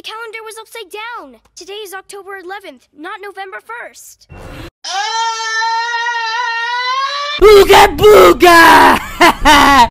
calendar was upside down. Today is October 11th, not November 1st. Booga booga!